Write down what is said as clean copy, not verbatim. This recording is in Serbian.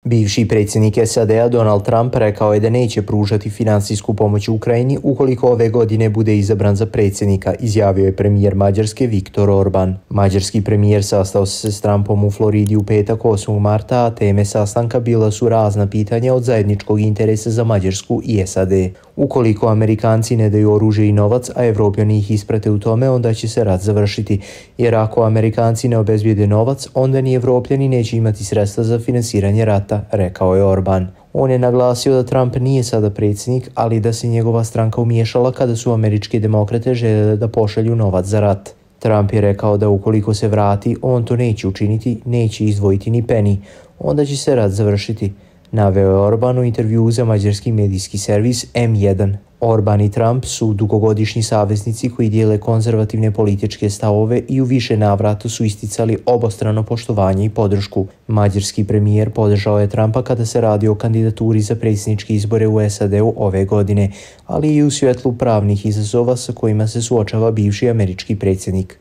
Bivši predsjednik SAD-a Donald Trump rekao je da neće pružati finansijsku pomoć Ukrajini ukoliko ove godine bude izabran za predsjednika, izjavio je premijer Mađarske Viktor Orban. Mađarski premijer sastao se s Trumpom u Floridi u petak 8. marta, a teme sastanka bila su razna pitanja od zajedničkog interesa za Mađarsku i SAD. Ukoliko Amerikanci ne daju oružje i novac, a Evropljani ih isprate u tome, onda će se rat završiti. Jer ako Amerikanci ne obezbijede novac, onda ni Evropljani neće imati sredstva za finansiranje rata, rekao je Orban. On je naglasio da Trump nije sada predsjednik, ali da se njegova stranka umiješala kada su američke demokrate željele da pošalju novac za rat. Trump je rekao da ukoliko se vrati, on to neće učiniti, neće izdvojiti ni peni, onda će se rat završiti, naveo je Orban u intervjuu za mađarski medijski servis M1. Orban i Trump su dugogodišnji saveznici koji dijele konzervativne političke stavove i u više navrata su isticali obostrano poštovanje i podršku. Mađarski premijer podržao je Trumpa kada se radi o kandidaturi za predsjedničke izbore u SAD-u ove godine, ali i u svjetlu pravnih izazova sa kojima se suočava bivši američki predsjednik.